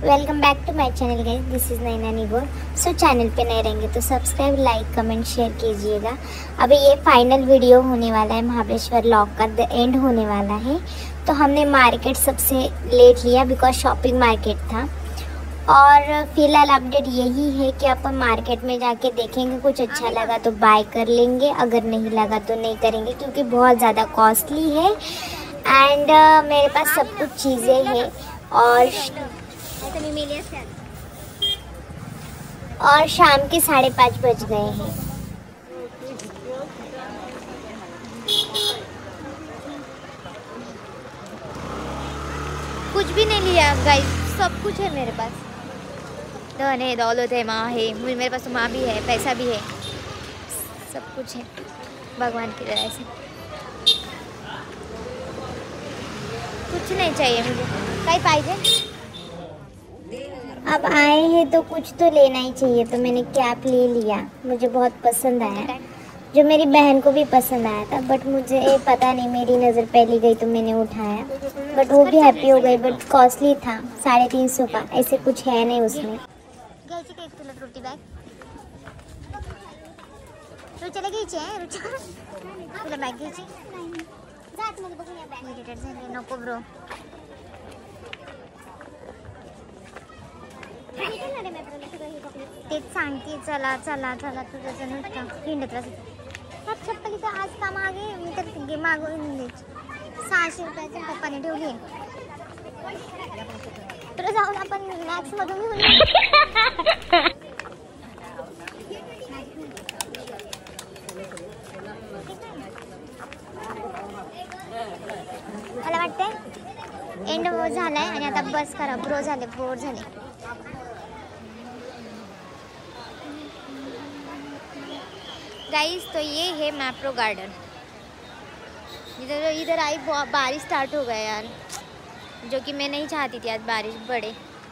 Welcome back to my channel guys, this is Naina Nigor. So channel पे नए रहेंगे तो सब्सक्राइब, लाइक, कमेंट, शेयर कीजिएगा। अभी ये फाइनल वीडियो होने वाला है, महाबलेश्वर लॉक का द एंड होने वाला है। तो हमने मार्केट सबसे लेट लिया बिकॉज शॉपिंग मार्केट था। और फिलहाल अपडेट यही है कि अपन मार्केट में जाके देखेंगे, कुछ अच्छा लगा तो बाय कर लेंगे, अगर नहीं लगा तो नहीं करेंगे क्योंकि बहुत ज़्यादा कॉस्टली है। एंड मेरे पास सब कुछ चीज़ें हैं और शाम के 5:30 बज गए हैं। कुछ भी नहीं लिया गाइस, सब कुछ है मेरे पास। धन है, दौलत है, माँ है, मेरे पास तो माँ भी है, पैसा भी है, सब कुछ है भगवान की तरह से। कुछ नहीं चाहिए मुझे, कहीं पाइजे। अब आए हैं तो कुछ तो लेना ही चाहिए, तो मैंने कैप ले लिया। मुझे बहुत पसंद आया, जो मेरी बहन को भी पसंद आया था, बट मुझे पता नहीं, मेरी नज़र पहली गई तो मैंने उठाया। बट वो भी हैप्पी हो गई, बट कॉस्टली था, 350 का, ऐसे कुछ है नहीं उसमें। रोटी बैग रुचाला घ्यायची आहे, तुला बॅग घ्यायची नको ब्रो। तेच सांगते, चला चला चला तुझं नुसतं हिंडत राहते। चप्पलीचं आज का मागे मी तर मागवून द्यायची, 600 रुपयाची पप्पाने ठेवली आहे। तुला जाऊन आपण मॅक्स मधून घेऊन मला वाटतंय एंड झालाय आणि आता बस करा, बोर झाले। गाइस तो ये है मैप्रो गार्डन। इधर आई बारिश स्टार्ट हो गया यार, जो कि मैं नहीं चाहती थी आज बारिश पड़े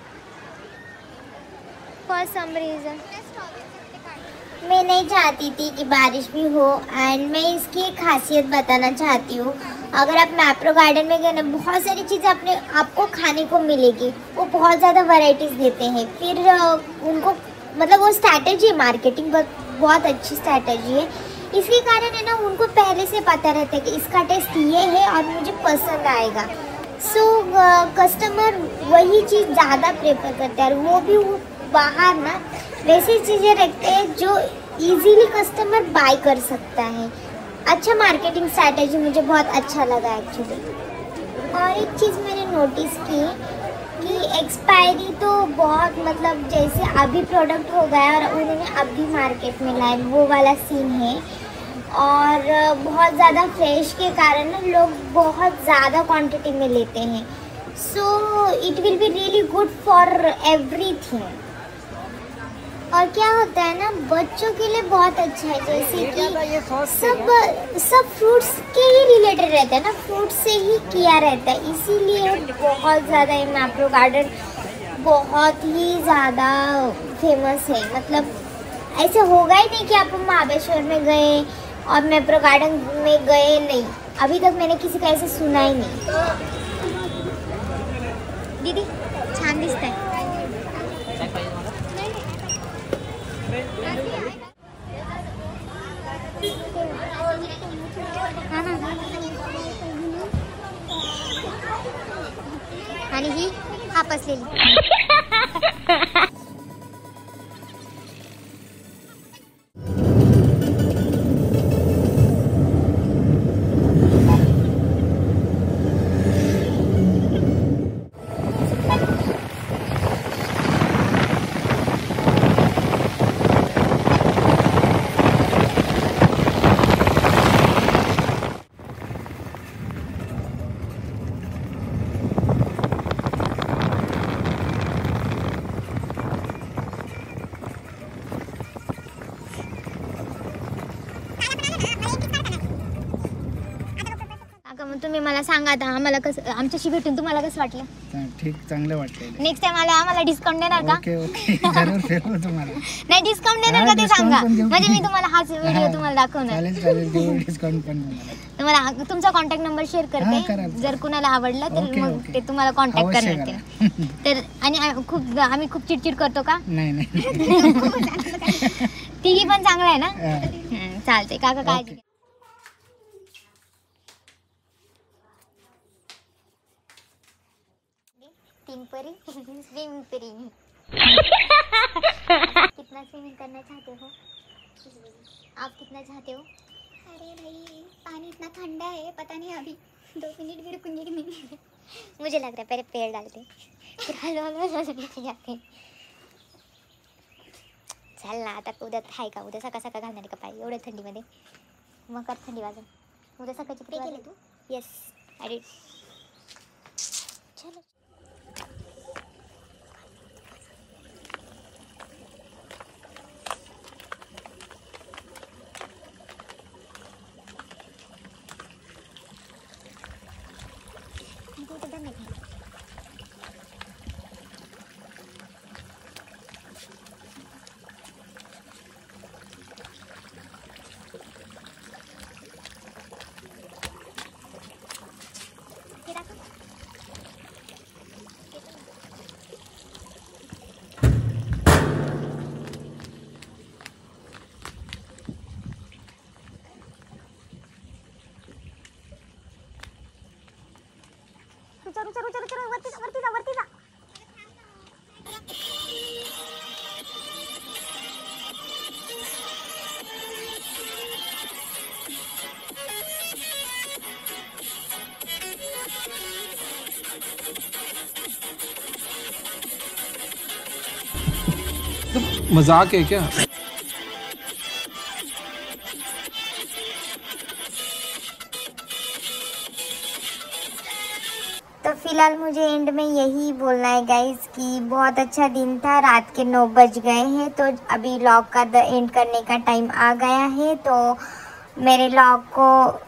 फॉर सम रीज़न। मैं नहीं चाहती थी कि बारिश भी हो। एंड मैं इसकी एक खासियत बताना चाहती हूँ। अगर आप मैप्रो गार्डन में गए ना, बहुत सारी चीज़ें आपको खाने को मिलेगी। वो बहुत ज़्यादा वैरायटीज़ देते हैं। फिर उनको मतलब वो स्ट्रैटेजी है, मार्केटिंग बहुत अच्छी स्ट्रैटेजी है। इसके कारण है ना, उनको पहले से पता रहता है कि इसका टेस्ट ये है और मुझे पसंद आएगा। सो कस्टमर वही चीज़ ज़्यादा प्रेफर करते हैं, और वो भी बाहर ना वैसी चीज़ें रखते हैं जो इजीली कस्टमर बाय कर सकता है। अच्छा मार्केटिंग स्ट्रैटेजी मुझे बहुत अच्छा लगा एक्चुअली। और एक चीज़ मैंने नोटिस की कि एक्सपायरी तो बहुत, मतलब जैसे अभी प्रोडक्ट हो गया और उन्होंने अभी मार्केट में लाया, वो वाला सीन है। और बहुत ज़्यादा फ्रेश के कारण ना लोग बहुत ज़्यादा क्वांटिटी में लेते हैं। So it will be really good for everything. और क्या होता है ना, बच्चों के लिए बहुत अच्छा है, जैसे कि सब फ्रूट्स के ही रिलेटेड रहता है ना, फ्रूट से ही किया रहता है, इसीलिए बहुत ज़्यादा ये मैप्रो गार्डन बहुत ही ज़्यादा फेमस है। मतलब ऐसे होगा ही नहीं कि आप महाबलेश्वर में गए और मैप्रो गार्डन में गए नहीं। अभी तक मैंने किसी का ऐसे सुना ही नहीं। दीदी छान दिसतंय। आणि ही हापसलेली तुम्ही मला सांगा आता, आम्हाला कसं, आमच्याशी भेटून तुम्हाला कसं वाटलं? ठीक, चांगलं वाटलं. नेक्स्ट टाइम आम्हाला डिस्काउंट देणार का? ओके ओके, जरूर फिरवू तुम्हाला. नाही डिस्काउंट देणार का ते सांगा, म्हणजे मी तुम्हाला हाच व्हिडिओ तुम्हाला दाखवणार. चालेल देऊ डिस्काउंट पण तुम्हाला तुमचा कॉन्टॅक्ट नंबर शेअर करते, जर कुणाला आवडलं तर मग ते तुम्हाला कॉन्टॅक्ट करणार. तर आणि आम्ही खूप चिडचिड करतो का? नाही तिघी पण चांगलं आहे ना? चालते काका, काळजी. स्विमिंग परी कितना स्विमिंग करना चाहते हो आप? कितना चाहते हो? अरे भाई पानी इतना ठंडा है, पता नहीं अभी 2 मिनट भी रुकूंगी कि नहीं. मुझे लग रहा है पहले पैर डालते फिर हलवा नीचे जाते. चल ना आता, उद्या आहे का? उद्या सकाळ सकाळ घालणार का पाय एवढ्या थंडीमध्ये? मग कर थंडी वाजून. उद्या सकाळची किती वाजले तू? येस अरे चलो. वरती जा. मजाक है क्या? तो फिलहाल मुझे एंड में यही बोलना है गाइस कि बहुत अच्छा दिन था. रात के 9 बज गए हैं, तो अभी व्लॉग का एंड करने का टाइम आ गया है. तो मेरे व्लॉग को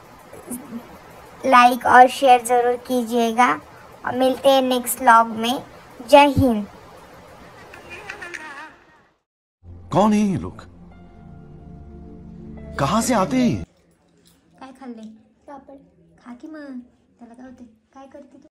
लाइक और शेयर ज़रूर कीजिएगा और मिलते हैं नेक्स्ट व्लॉग में. जय हिंद. कौन है ये लोग? कहाँ से आते हैं? काय खाल्ले? पापड खा की मग, त्याला काय होते? काय करते तू?